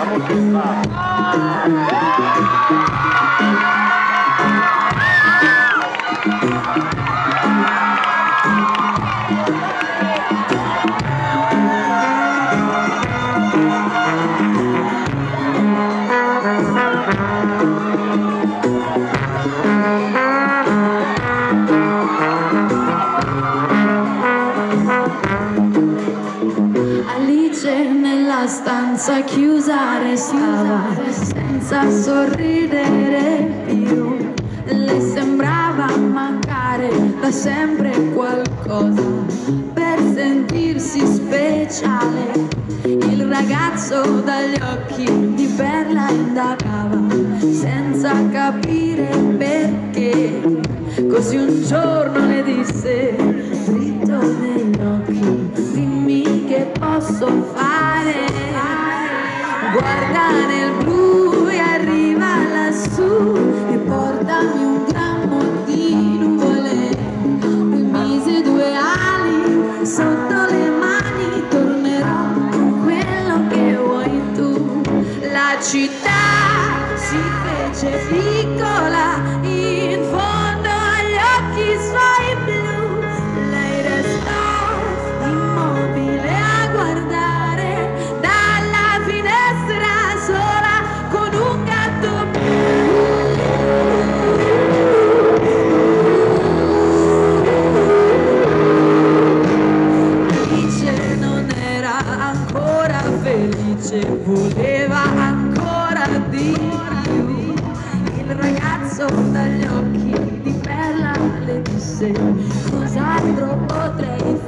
Vamos che va. Alice nella stanza chiusa restava senza sorridere più. Le sembrava mancare da sempre qualcosa per sentirsi speciale. Il ragazzo dagli occhi di perla indagava senza capire perché. Così un giorno le disse dritto negli occhi: dimmi che posso fare. Guarda nel blu e arriva lassù e portami un grammo di nuvole. Poi mise due ali sotto le mani, tornerò con quello che vuoi tu. La città si fece piccola in fondo agli occhi suoi blu. Lei restò immobile a guardare dalla finestra sola con un gatto blu. Alice non era ancora felice, voleva ancora di più. Il ragazzo dagli occhi di perla le disse: cos'altro potrei